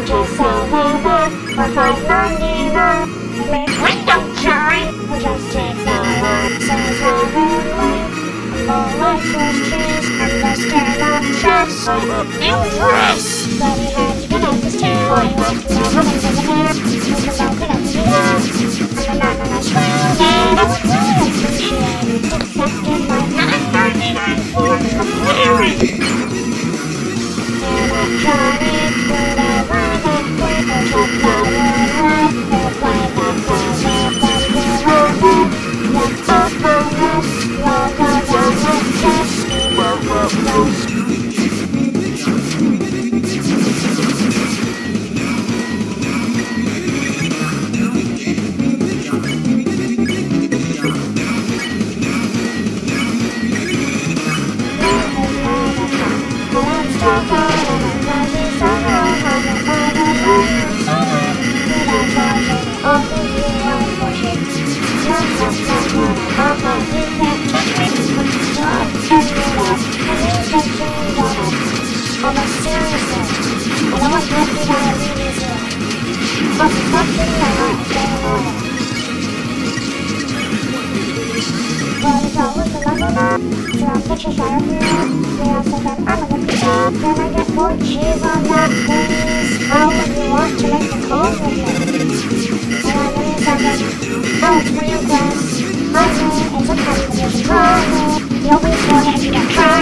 just say we're back for $5.99. We don't charge. We'll just take the boxes everywhere. More lifeless trees and the stem of dress. New dress. Bloody hands, get out this tail. While you walk through the heavens of the air. Move the boat, get up to the air. And the man on the square again. I would really appreciate accepting my $9.99 for clearing. And I'm trying through the line and quick. We'll drop the wood red. We'll play the puzzle, then we'll run it. Let's up on this. Roll down the chest. More cheese on that, please. How would you want to make the calls with me? And I know something. Oh, it's for your class. I know it's a competition. You always want it if you get caught.